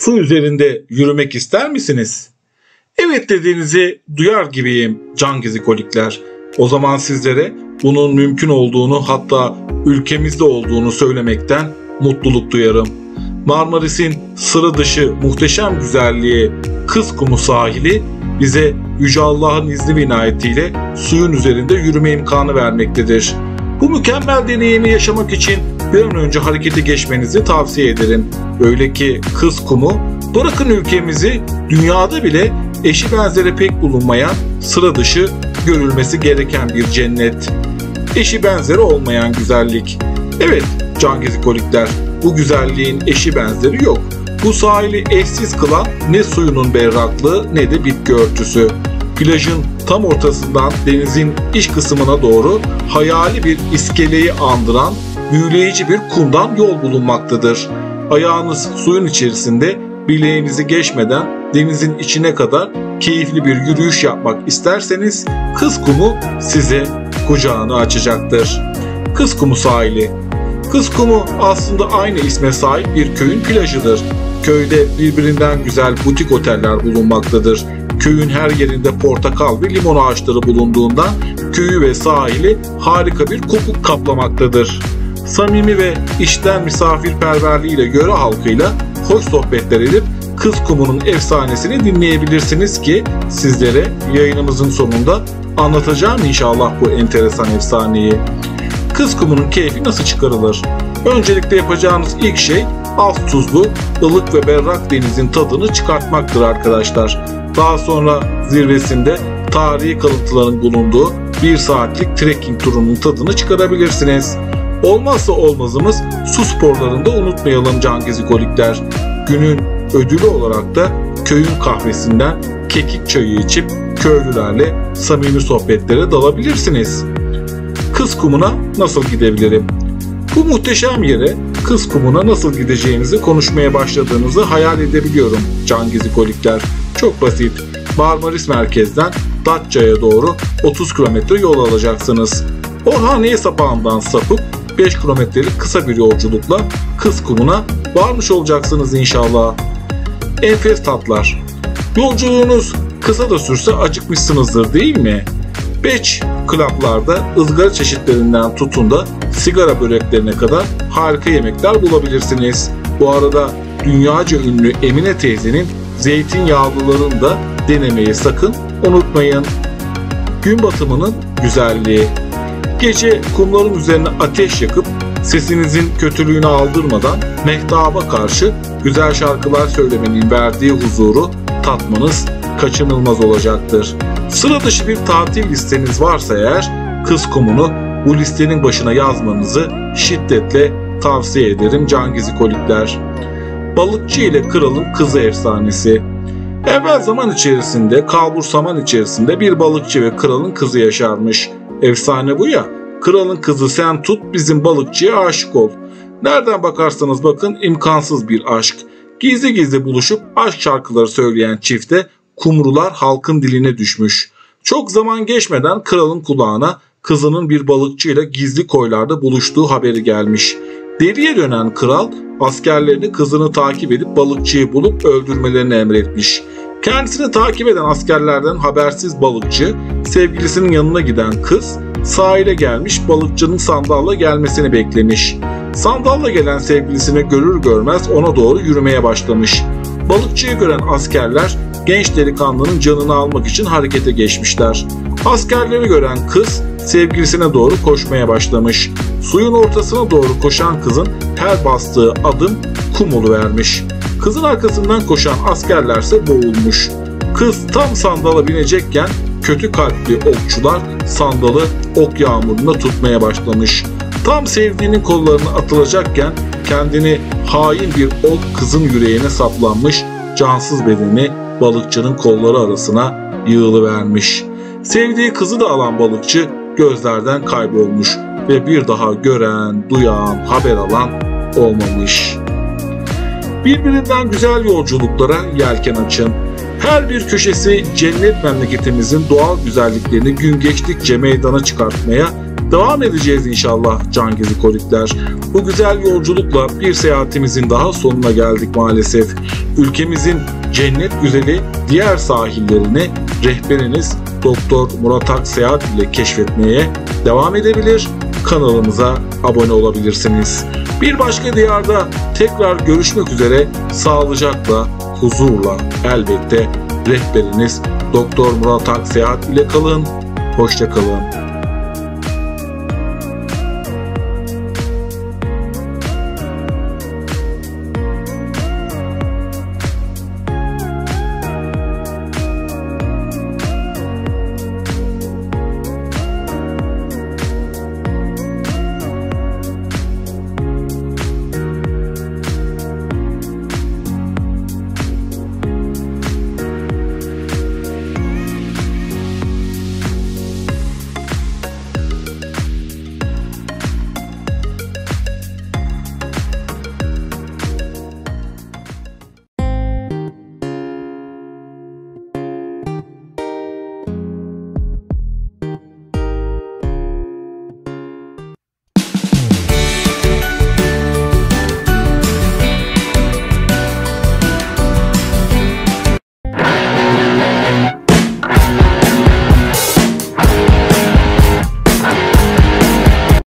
su üzerinde yürümek ister misiniz? Evet dediğinizi duyar gibiyim can gizikolikler. O zaman sizlere bunun mümkün olduğunu, hatta ülkemizde olduğunu söylemekten mutluluk duyarım. Marmaris'in sıra dışı muhteşem güzelliği Kızkumu sahili bize Yüce Allah'ın izni ve inayetiyle suyun üzerinde yürüme imkanı vermektedir. Bu mükemmel deneyimi yaşamak için bir an önce harekete geçmenizi tavsiye ederim. Öyle ki Kızkumu, bırakın ülkemizi, dünyada bile eşi benzeri pek bulunmayan, sıra dışı görülmesi gereken bir cennet. Eşi benzeri olmayan güzellik. Evet can gizikolikler, bu güzelliğin eşi benzeri yok. Bu sahili eşsiz kılan ne suyunun berraklığı ne de bitki örtüsü. Plajın tam ortasından denizin iç kısmına doğru hayali bir iskeleyi andıran büyüleyici bir kumdan yol bulunmaktadır. Ayağınız suyun içerisinde, bileğinizi geçmeden denizin içine kadar keyifli bir yürüyüş yapmak isterseniz Kızkumu size kucağını açacaktır. Kızkumu sahili. Kızkumu aslında aynı isme sahip bir köyün plajıdır. Köyde birbirinden güzel butik oteller bulunmaktadır. Köyün her yerinde portakal ve limon ağaçları bulunduğundan köyü ve sahili harika bir koku kaplamaktadır. Samimi ve içten misafirperverliğiyle yöre halkıyla hoş sohbetler edip Kızkumu'nun efsanesini dinleyebilirsiniz ki sizlere yayınımızın sonunda anlatacağım inşallah bu enteresan efsaneyi. Kızkumu'nun keyfi nasıl çıkarılır? Öncelikle yapacağınız ilk şey az tuzlu, ılık ve berrak denizin tadını çıkartmaktır arkadaşlar. Daha sonra zirvesinde tarihi kalıntıların bulunduğu 1 saatlik trekking turunun tadını çıkarabilirsiniz. Olmazsa olmazımız su sporlarında unutmayalım can gizikolikler. Günün ödülü olarak da köyün kahvesinden kekik çayı içip köylülerle samimi sohbetlere dalabilirsiniz. Kızkumu'na nasıl gidebilirim? Bu muhteşem yere Kızkumu'na nasıl gideceğinizi konuşmaya başladığınızı hayal edebiliyorum can gizikolikler. Çok basit. Marmaris merkezden Datça'ya doğru 30 kilometre yol alacaksınız. Orhaniye sapağından sapıp 5 kilometrelik kısa bir yolculukla Kızkumu'na varmış olacaksınız inşallah. Enfes tatlar. Yolculuğunuz kısa da sürse acıkmışsınızdır değil mi? Beach club'larda ızgara çeşitlerinden tutun da sigara böreklerine kadar harika yemekler bulabilirsiniz. Bu arada dünyaca ünlü Emine teyzenin zeytinyağlılarını da denemeyi sakın unutmayın. Gün batımının güzelliği. Gece kumların üzerine ateş yakıp sesinizin kötülüğünü aldırmadan mehtaba karşı güzel şarkılar söylemenin verdiği huzuru tatmanız kaçınılmaz olacaktır. Sıra dışı bir tatil listeniz varsa eğer Kızkumu'nu bu listenin başına yazmanızı şiddetle tavsiye ederim can gizikolikler. Balıkçı ile kralın kızı efsanesi. Evvel zaman içerisinde, kalbur saman içerisinde bir balıkçı ve kralın kızı yaşarmış. Efsane bu ya. Kralın kızı sen tut, bizim balıkçıya aşık ol. Nereden bakarsanız bakın imkansız bir aşk. Gizli gizli buluşup aşk şarkıları söyleyen çifte kumrular halkın diline düşmüş. Çok zaman geçmeden kralın kulağına kızının bir balıkçıyla gizli koylarda buluştuğu haberi gelmiş. Deliye dönen kral askerlerini kızını takip edip balıkçıyı bulup öldürmelerini emretmiş. Kendisini takip eden askerlerden habersiz balıkçı sevgilisinin yanına giden kız sahile gelmiş, balıkçının sandalla gelmesini beklemiş. Sandalla gelen sevgilisini görür görmez ona doğru yürümeye başlamış. Balıkçıyı gören askerler genç delikanlının canını almak için harekete geçmişler. Askerleri gören kız sevgilisine doğru koşmaya başlamış. Suyun ortasına doğru koşan kızın her bastığı adım kum oluvermiş. Kızın arkasından koşan askerlerse boğulmuş. Kız tam sandala binecekken kötü kalpli okçular sandalı ok yağmuruna tutmaya başlamış. Tam sevdiğinin kollarına atılacakken kendini hain bir ok kızın yüreğine saplanmış, cansız bedeni balıkçının kolları arasına yığılıvermiş. Sevdiği kızı da alan balıkçı gözlerden kaybolmuş ve bir daha gören, duyan, haber alan olmamış. Birbirinden güzel yolculuklara yelken açın. Her bir köşesi cennet memleketimizin doğal güzelliklerini gün geçtikçe meydana çıkartmaya devam edeceğiz inşallah Can Gezikolikler. Bu güzel yolculukla bir seyahatimizin daha sonuna geldik maalesef. Ülkemizin cennet güzeli diğer sahillerini rehberiniz Doktor Murat Akseyahat ile keşfetmeye devam edebilir. Kanalımıza abone olabilirsiniz. Bir başka diyarda tekrar görüşmek üzere, sağlıcakla, huzurla elbette rehberiniz Doktor Murat Akseyahat ile kalın. Hoşça kalın.